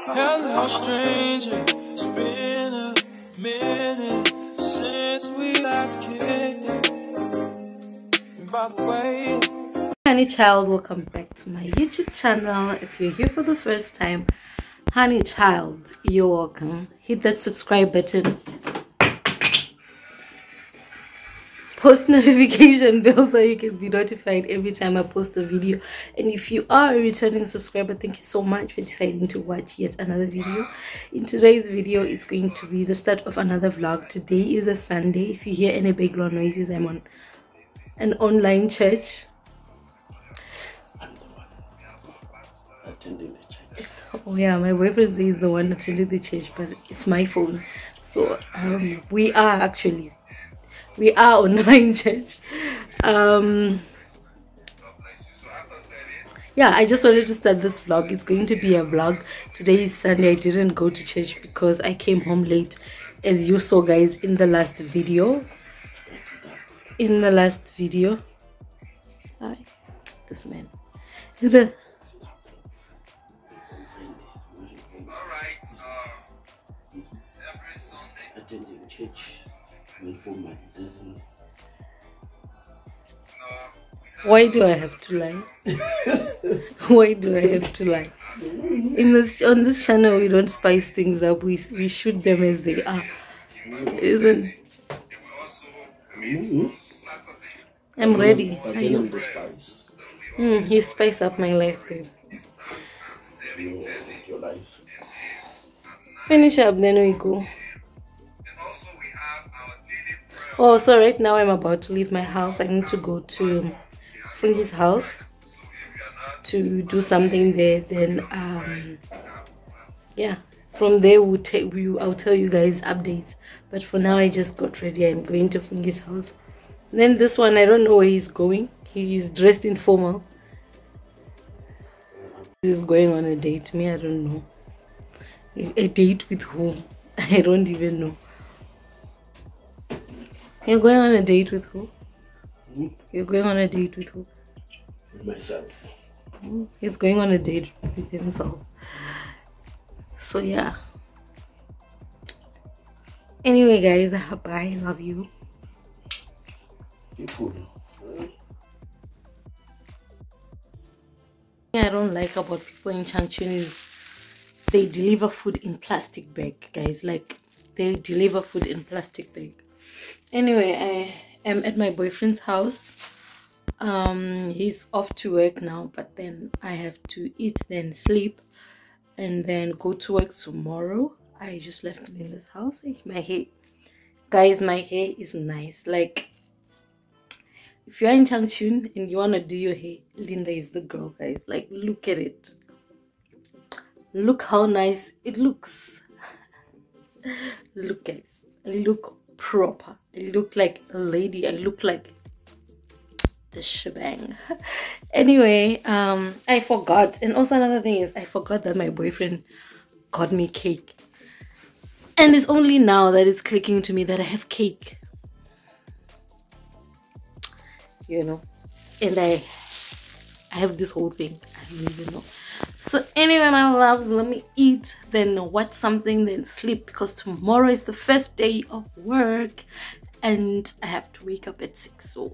Hello, stranger. It's been a minute since we last kicked it. And by the way, Honey child, welcome back to my YouTube channel. If you're here for the first time, honey child, you're welcome. Hit that subscribe button, post notification bell so you can be notified every time I post a video. And if you are a returning subscriber, thank you so much for deciding to watch yet another video. In today's video, it's going to be the start of another vlog. Today is a Sunday. If you hear any background noises, I'm on an online church. I'm the one attending the church. Oh yeah, my boyfriend says the one attending the church, but it's my phone. So we are online church. Yeah, I just wanted to start this vlog. It's going to be a vlog. Today is Sunday. I didn't go to church because I came home late, as you saw guys in the last video. Hi, this man. Attending church for my doesn't. Why do I have to lie? Why do I have to lie? On this channel, we don't spice things up. We shoot them as they are. Isn't? I'm ready. Are you? You spice up my life, babe. Your life. Finish up, then we go. Oh, so right now I'm about to leave my house. I need to go to Fungi's house to do something there. Then yeah, from there I'll tell you guys updates. But for now, I just got ready. I'm going to Fungi's house. Then this one, I don't know where he's going. He's dressed in formal. He's going on a date. Me, I don't know. A date with whom? I don't even know. You're going on a date with who? You're going on a date with who? With myself. He's going on a date with himself. So yeah. Anyway guys, bye. Love you. You're cool. What I don't like about people in Changchun is they deliver food in plastic bag, guys. Like, they deliver food in plastic bag. Anyway, I am at my boyfriend's house. He's off to work now, but then I have to eat, then sleep, and then go to work tomorrow. I just left him in this house. Hey, my hair, guys, my hair is nice. Like, if you're in Changchun and you want to do your hair, Linda is the girl, guys. Like, look at it. Look how nice it looks. Look, guys. I look proper. I look like a lady. I look like the shebang. Anyway, I forgot. And also another thing is, I forgot that my boyfriend got me cake. And it's only now that it's clicking to me that I have cake. You know, and I have this whole thing. I don't even know. So anyway, my loves, let me eat, then watch something, then sleep, because tomorrow is the first day of work and I have to wake up at 6. So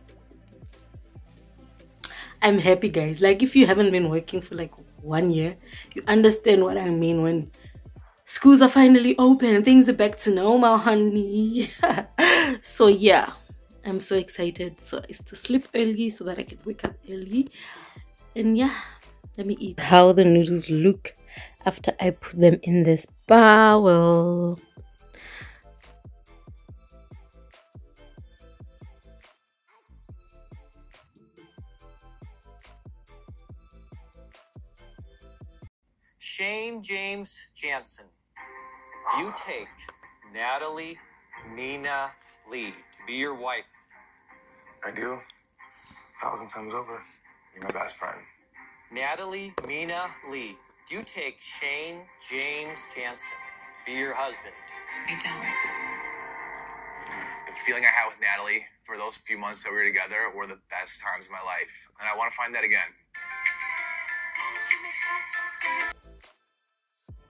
I'm happy, guys. Like, if you haven't been working for like 1 year, you understand what I mean when schools are finally open and things are back to normal, honey. So yeah, I'm so excited. So it's to sleep early so that I can wake up early. And yeah, let me eat. How the noodles look after I put them in this bowl. Shane James Jansen, do you take Natalie Nina Lee to be your wife? I do. 1,000 times over. You're my best friend. Natalie Mina Lee, do you take Shane James Jansen to be your husband? I don't. The feeling I had with Natalie for those few months that we were together were the best times of my life. And I want to find that again.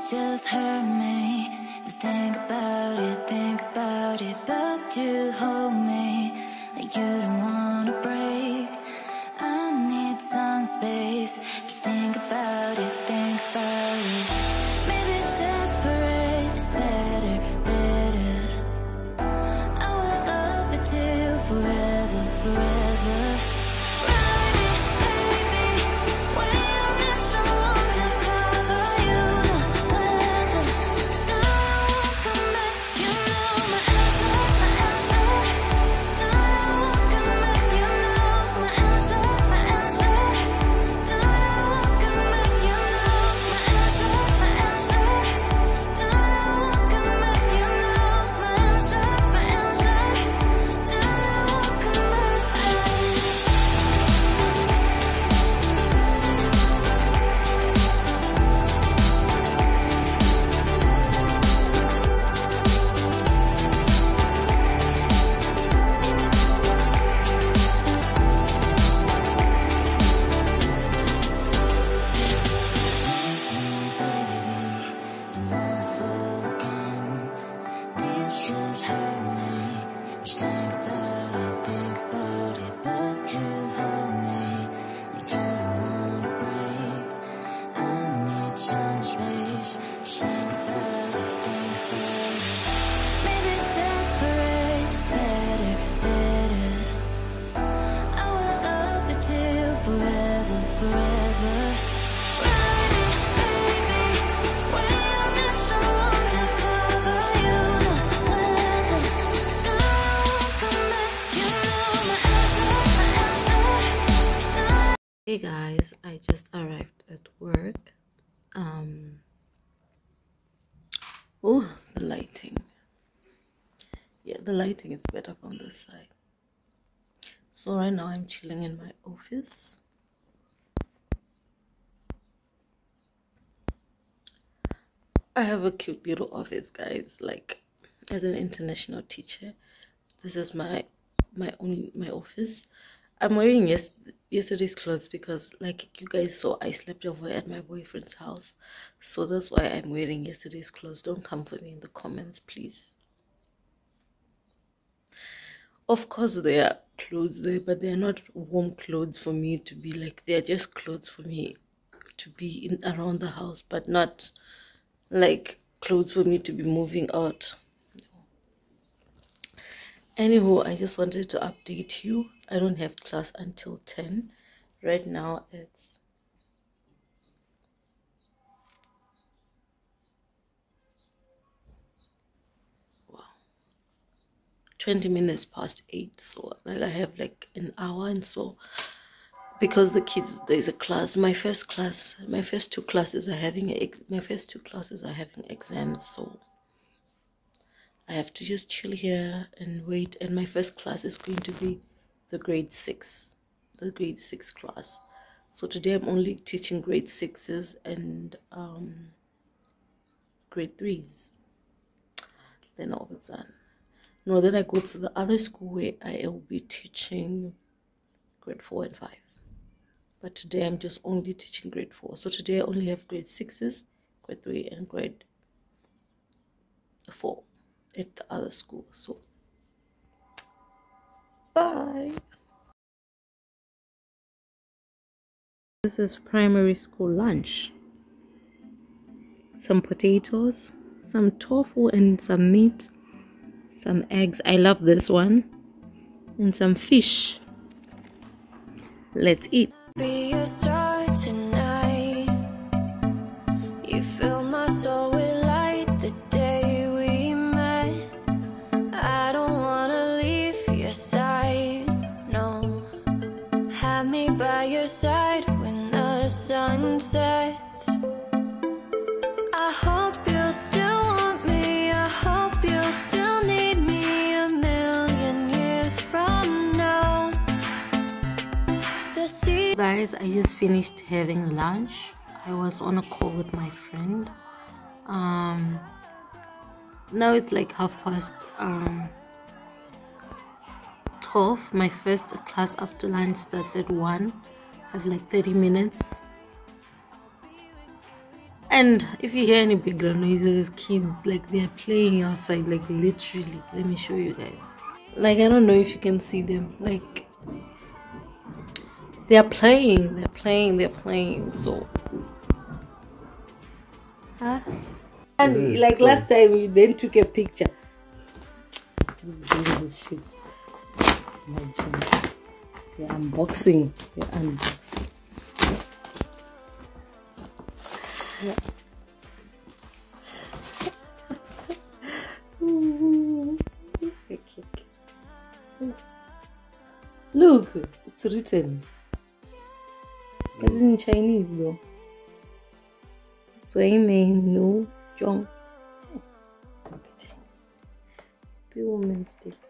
just hurt me. Just think about it, but you hold me like you don't wanna break. I need some space. Just think about it, Maybe separate is better. I will love you till forever. Hey guys, I just arrived at work. Oh, the lighting. Yeah, the lighting is better from this side. So right now I'm chilling in my office. I have a cute little office, guys. Like, as an international teacher, this is my office. I'm wearing yesterday's clothes because, like you guys saw, I slept over at my boyfriend's house. So that's why I'm wearing yesterday's clothes. Don't come for me in the comments, please. Of course, there are clothes there, but they're not warm clothes for me to be like. They're just clothes for me to be in around the house, but not like clothes for me to be moving out. Anywho, I just wanted to update you. I don't have class until 10. Right now it's 20 minutes past 8. So like I have like an hour, and so because the kids, there's a class. My first two classes are having exams, so I have to just chill here and wait. And my first class is going to be the grade 6 class. So today I'm only teaching grade 6s and grade 3s. Then all it's done. No, then I go to the other school where I will be teaching grade 4 and 5. But today I'm just only teaching grade 4. So today I only have grade 6s, grade 3, and grade 4 at the other school. So bye. This is primary school lunch. Some potatoes, some tofu and some meat, some eggs. I love this one. And some fish. Let's eat. Be a star tonight. You fill my soul with light the day we met. I don't wanna leave your side, no. Have me by your side when the sun sets. I hope you'll still want me. I hope you'll still need me 1,000,000 years from now. Guys, I just finished having lunch. I was on a call with my friend. Now it's like 12:30. My first class after lunch starts at 1. I have like 30 minutes. And if you hear any background noises, kids, like they're playing outside, like literally. Let me show you guys. Like, I don't know if you can see them. Like, they're playing. So, huh? And like last time, you then took a picture. Shit. They're unboxing. Look, it's written. It's in Chinese though. So name no Jong. Be woman's day.